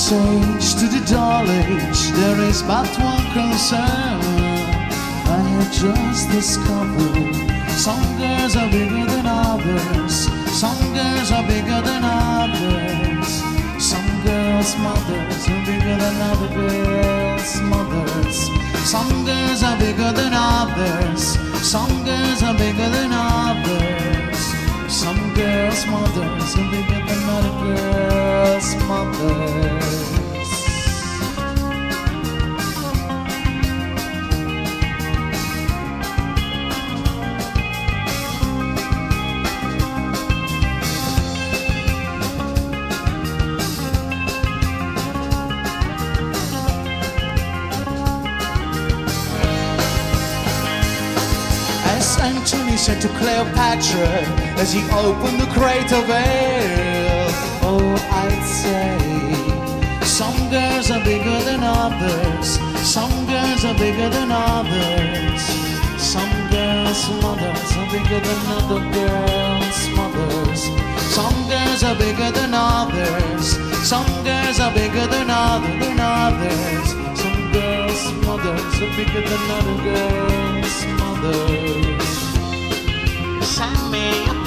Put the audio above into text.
age, to the dull age, there is but one concern. I have just discovered some girls are bigger than others. Some girls are bigger than others. Some girls' mothers are bigger than other girls' mothers. Some girls are bigger than others. Some girls are bigger than others. Some girls' mothers are bigger than other girls' mothers. Antony said to Cleopatra as he opened the crate of ale, oh, I'd say some girls are bigger than others. Some girls are bigger than others. Some girls' mothers are bigger than other girls' mothers. Some girls are bigger than others. Some girls are bigger than others. Some girls' mothers are bigger than other girls' mothers. Send me a